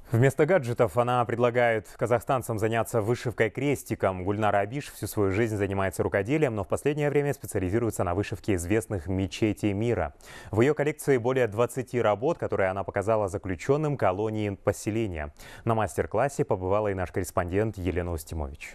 Вместо гаджетов она предлагает казахстанцам заняться вышивкой крестиком. Гульнара Абиш всю свою жизнь занимается рукоделием, но в последнее время специализируется на вышивке известных мечетей мира. В ее коллекции более 20 работ, которые она показала заключенным колонии поселения. На мастер-классе побывала и наш корреспондент Елена Устимович.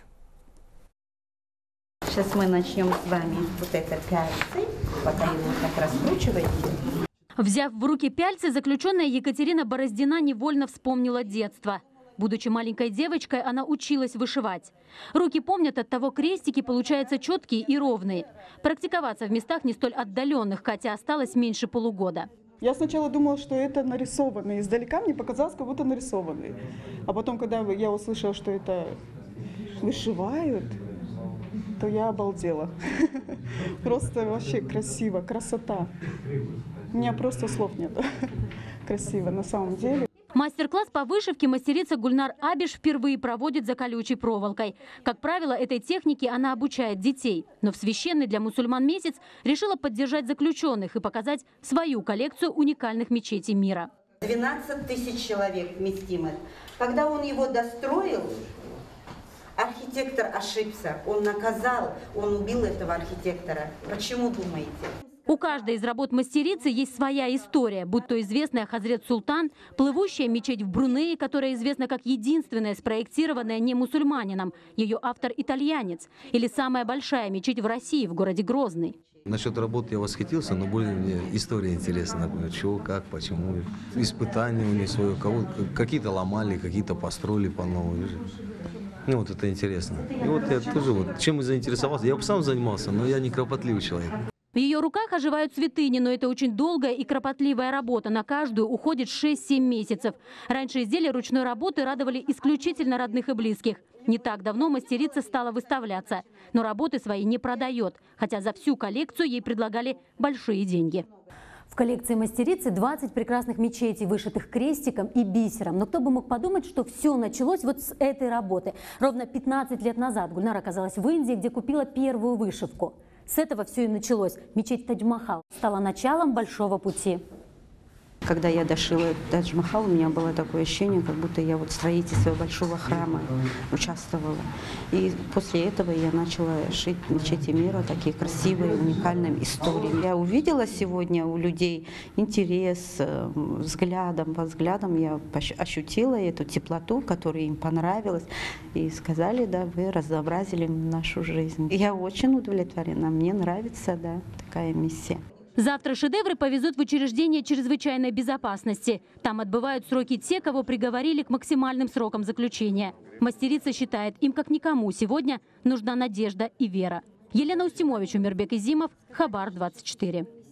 Сейчас мы начнем с вами вот это пяльцы, пока его так раскручиваете. Взяв в руки пяльцы, заключенная Екатерина Бороздина невольно вспомнила детство. Будучи маленькой девочкой, она училась вышивать. Руки помнят, от того крестики получаются четкие и ровные. Практиковаться в местах не столь отдаленных Кате осталось меньше полугода. Я сначала думала, что это нарисованный. Издалека мне показалось, как будто нарисованный. А потом, когда я услышала, что это вышивают, то я обалдела. Просто вообще красиво, красота. У меня просто слов нет. Красиво на самом деле. Мастер-класс по вышивке мастерица Гульнар Абиш впервые проводит за колючей проволокой. Как правило, этой технике она обучает детей. Но в священный для мусульман месяц решила поддержать заключенных и показать свою коллекцию уникальных мечетей мира. 12 тысяч человек вместимых. Когда он его достроил, архитектор ошибся. Он наказал, он убил этого архитектора. Почему думаете? У каждой из работ мастерицы есть своя история, будь то известная Хазрет Султан, плывущая мечеть в Брунее, которая известна как единственная спроектированная не мусульманином, ее автор итальянец, или самая большая мечеть в России, в городе Грозный. Насчет работы я восхитился, но более мне история интересна, например, чего, как, почему. Испытания у них свое, какие-то ломали, какие-то построили по новой. Ну вот это интересно. И вот я тоже чем и заинтересовался. Я бы сам занимался, но я не кропотливый человек. В ее руках оживают святыни, но это очень долгая и кропотливая работа. На каждую уходит 6-7 месяцев. Раньше изделия ручной работы радовали исключительно родных и близких. Не так давно мастерица стала выставляться. Но работы свои не продает, хотя за всю коллекцию ей предлагали большие деньги. В коллекции мастерицы 20 прекрасных мечетей, вышитых крестиком и бисером. Но кто бы мог подумать, что все началось вот с этой работы. Ровно 15 лет назад Гульнара оказалась в Индии, где купила первую вышивку. С этого все и началось. Мечеть Тадж-Махал стала началом большого пути. Когда я дошила Тадж-Махал, у меня было такое ощущение, как будто я в строительстве большого храма участвовала. И после этого я начала шить мечети мира, такие красивые, уникальные истории. Я увидела сегодня у людей интерес, взглядом, по взглядам я ощутила эту теплоту, которая им понравилась. И сказали, да, вы разнообразили нашу жизнь. Я очень удовлетворена, мне нравится, да, такая миссия. Завтра шедевры повезут в учреждение чрезвычайной безопасности. Там отбывают сроки те, кого приговорили к максимальным срокам заключения. Мастерица считает, им как никому сегодня нужна надежда и вера. Елена Устимович, Умирбек Изимов, Хабар 24.